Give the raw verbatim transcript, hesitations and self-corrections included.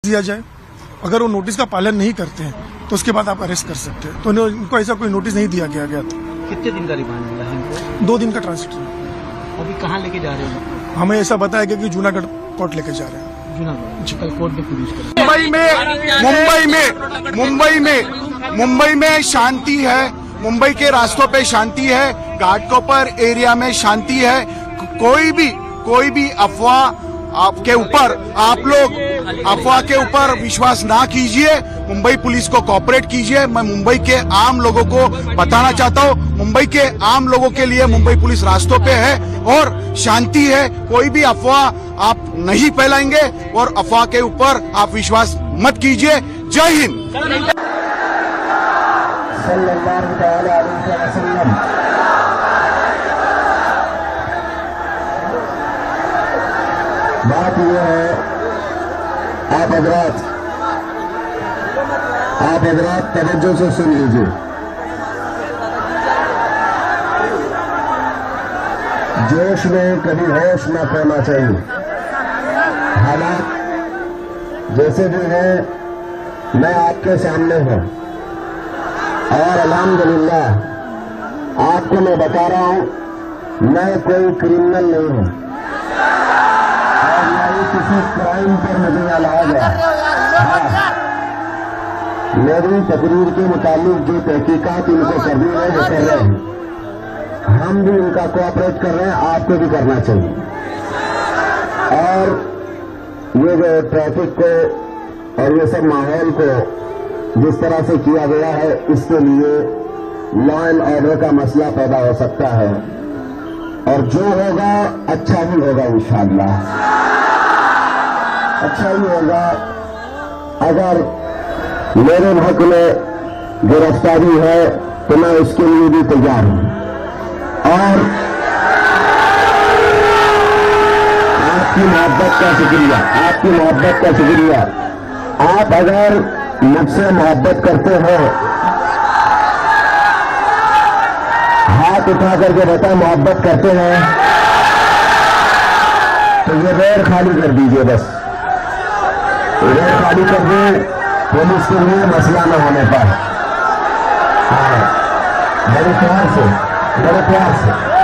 दिया जाए। अगर वो नोटिस का पालन नहीं करते हैं तो उसके बाद आप अरेस्ट कर सकते हैं। तो इनको ऐसा कोई नोटिस नहीं दिया गया गया था। कितने दिन का रिमांड मिला है इनको? दो दिन का ट्रांजिट। अभी कहाँ लेके जा रहे हैं? हमें ऐसा बताया गया कि जूनागढ़ कोर्ट लेके जा रहे हैं। जूनागढ़ कल कोर्ट में पुलिस मुंबई में मुंबई में मुंबई में मुंबई में शांति है। मुंबई के रास्तों पे शांति है। घाटकोपर एरिया में शांति है। कोई भी कोई भी अफवाह आपके ऊपर आप लोग अफवाह के ऊपर विश्वास ना कीजिए। मुंबई पुलिस को कोऑपरेट कीजिए। मैं मुंबई के आम लोगों को बताना चाहता हूँ, मुंबई के आम लोगों के लिए मुंबई पुलिस रास्तों पे है और शांति है। कोई भी अफवाह आप नहीं फैलाएंगे और अफवाह के ऊपर आप विश्वास मत कीजिए। जय हिंद। बात यह है, आप हजरात आप हजरात तवज्जो से सुन लीजिए। जोश में कभी होश न खोना चाहिए। हालात जैसे भी है, मैं आपके सामने हूं और अल्हम्दुलिल्लाह आपको मैं बता रहा हूं, मैं कोई क्रिमिनल नहीं हूं और न ही किसी क्राइम पर मुझे अलाया गया। हाँ, मेरी तकरीर के मुताबिक जो तहकीकात इनको करनी है वो कर रहे हैं। हम भी इनका कोऑपरेट कर रहे हैं, आपको भी करना चाहिए। और ये जो ट्रैफिक को और ये सब माहौल को जिस तरह से किया गया है, इसके लिए लॉ एंड ऑर्डर का मसला पैदा हो सकता है और जो होगा अच्छा ही होगा इंशाअल्लाह, अच्छा ही होगा। अगर मेरे हक में गिरफ्तारी है तो मैं उसके लिए भी तैयार हूं और आपकी मोहब्बत का शुक्रिया, आपकी मोहब्बत का शुक्रिया। आप अगर मुझसे मोहब्बत करते हो, हाथ उठा करके बता मोहब्बत करते हैं, तो ये रेड खाली कर दीजिए। बस रेड खाली कर दे, पुलिस के लिए मसला न होने पर। हाँ, बड़े प्यार से बड़े प्यार से